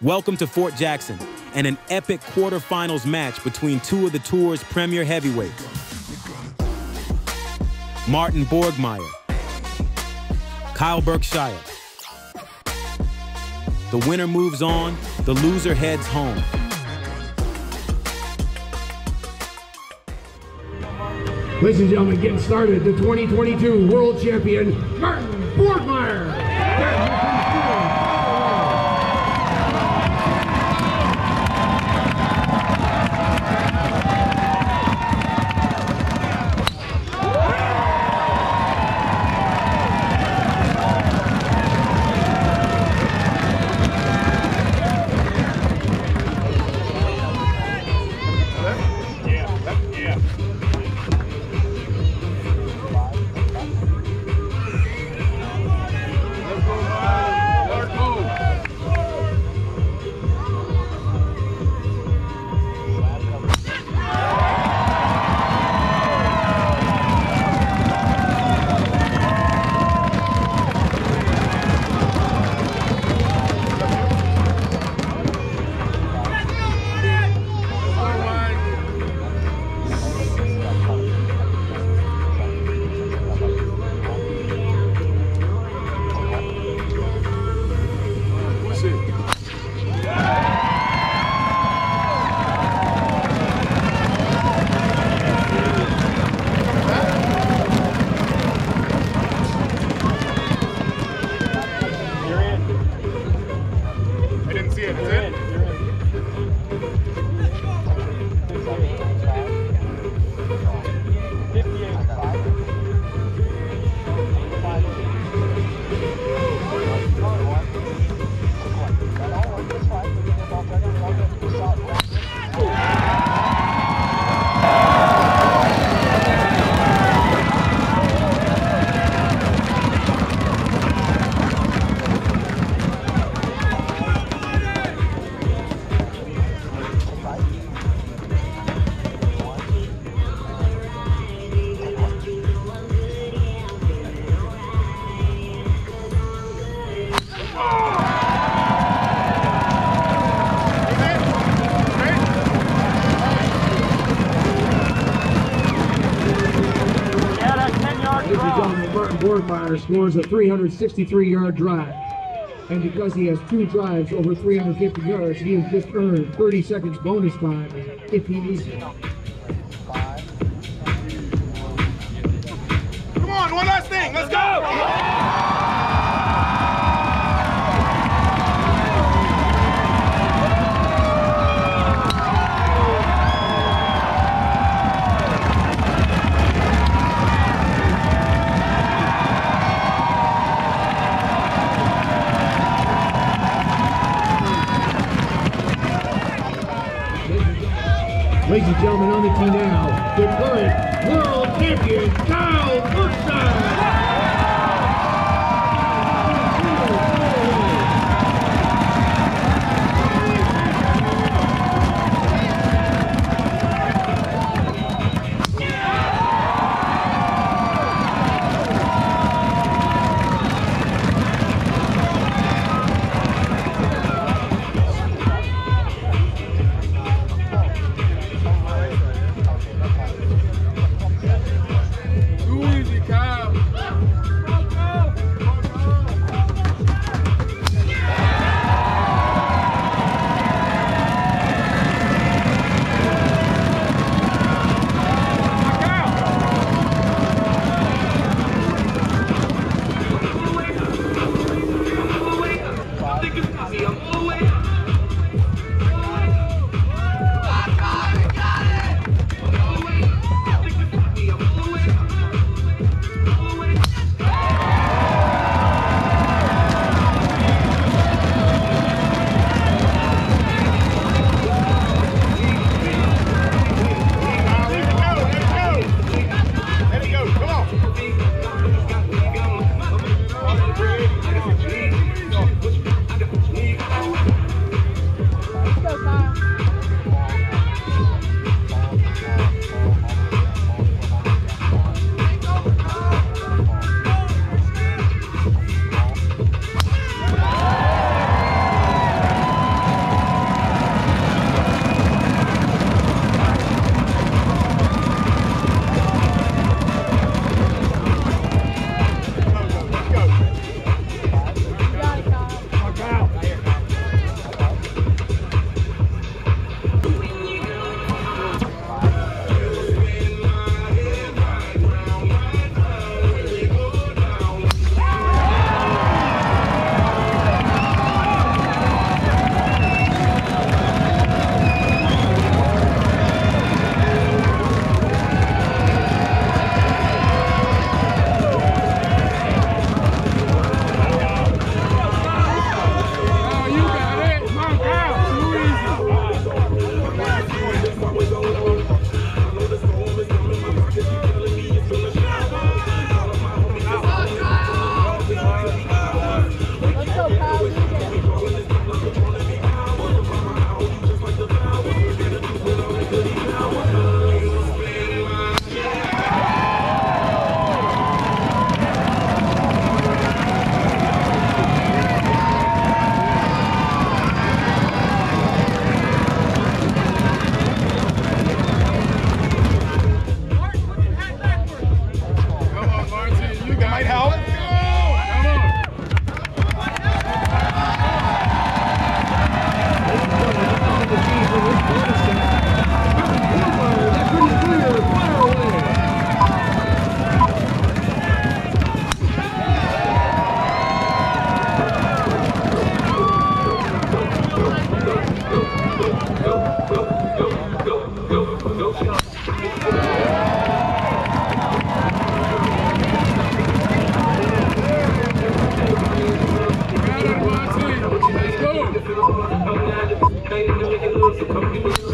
Welcome to Fort Jackson and an epic quarterfinals match between two of the tour's premier heavyweights. Martin Borgmeier, Kyle Berkshire. The winner moves on, the loser heads home. Ladies and gentlemen, getting started, the 2022 World Champion, Martin Borgmeier. Martin Borgmeier scores a 363-yard drive. And because he has two drives over 350 yards, he has just earned 30 seconds bonus time if he needs it. Come on, one last thing, let's go! Ladies and gentlemen, on the tee now, the current world champion, Kyle Berkshire. time to make it loose. Some people